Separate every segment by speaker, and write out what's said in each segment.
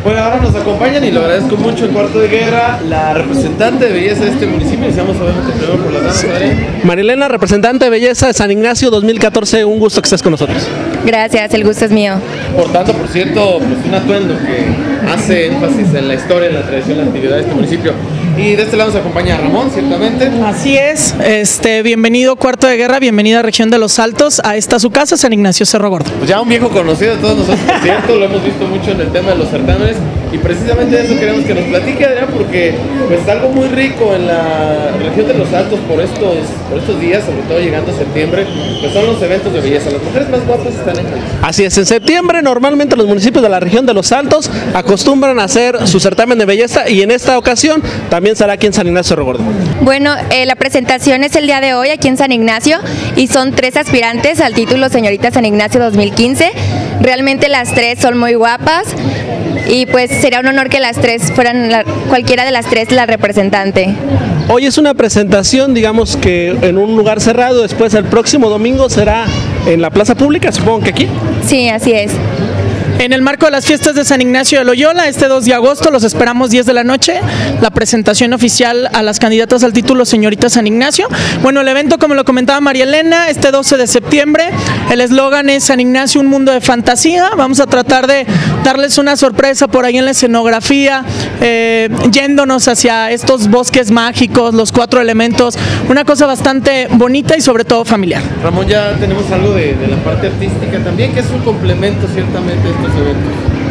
Speaker 1: Bueno, ahora nos acompañan y lo agradezco mucho en Cuarto de Guerra, la representante de belleza de este municipio. Iniciamos obviamente primero por las damas, Adrián.
Speaker 2: Marilena, representante de belleza de San Ignacio 2014, un gusto que estés con nosotros.
Speaker 3: Gracias, el gusto es mío.
Speaker 1: Portando, por cierto, pues un atuendo que hace énfasis en la historia, en la tradición, en la actividad de este municipio. Y de este lado nos acompaña Ramón, ciertamente.
Speaker 4: Así es, bienvenido Cuarto de Guerra, bienvenida a Región de los Altos, a esta su casa, San Ignacio Cerro Gordo.
Speaker 1: Pues ya un viejo conocido de todos nosotros, por cierto, lo hemos visto mucho en el tema de los certámenes y precisamente de eso queremos que nos platique, Adrián, porque pues algo muy rico en la Región de los Altos por estos días, sobre todo llegando a septiembre, pues son los eventos de belleza. Las mujeres más guapas están en Jalisco.
Speaker 2: Así es, en septiembre normalmente los municipios de la Región de los Altos acostumbran a hacer su certamen de belleza y en esta ocasión también será aquí en San Ignacio Cerro Gordo.
Speaker 3: Bueno, la presentación es el día de hoy aquí en San Ignacio y son 3 aspirantes al título Señorita San Ignacio 2015. Realmente las 3 son muy guapas y pues sería un honor que las 3 fueran, cualquiera de las 3 la representante.
Speaker 2: Hoy es una presentación, digamos que en un lugar cerrado, después el próximo domingo será en la plaza pública, supongo que aquí.
Speaker 3: Sí, así es.
Speaker 4: En el marco de las fiestas de San Ignacio de Loyola, este 2 de agosto, los esperamos 10 de la noche, la presentación oficial a las candidatas al título Señorita San Ignacio. Bueno, el evento, como lo comentaba María Elena, este 12 de septiembre, el eslogan es San Ignacio, un mundo de fantasía. Vamos a tratar de darles una sorpresa por ahí en la escenografía, yéndonos hacia estos bosques mágicos, los 4 elementos, una cosa bastante bonita y sobre todo familiar.
Speaker 1: Ramón, ya tenemos algo de la parte artística también, que es un complemento ciertamente a estos eventos.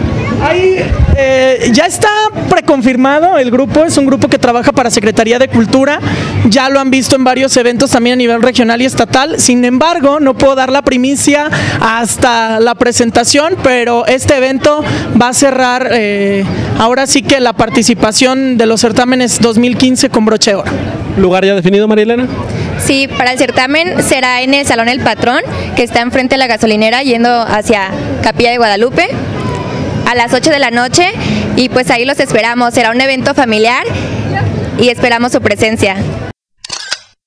Speaker 4: Ahí ya está preconfirmado el grupo, es un grupo que trabaja para Secretaría de Cultura, ya lo han visto en varios eventos también a nivel regional y estatal, sin embargo no puedo dar la primicia hasta la presentación, pero este evento va a cerrar ahora sí que la participación de los certámenes 2015 con broche de oro.
Speaker 2: ¿Lugar ya definido, María Elena?
Speaker 3: Sí, para el certamen será en el Salón El Patrón, que está enfrente de la gasolinera yendo hacia Capilla de Guadalupe, a las 8 de la noche, y pues ahí los esperamos. Será un evento familiar y esperamos su presencia.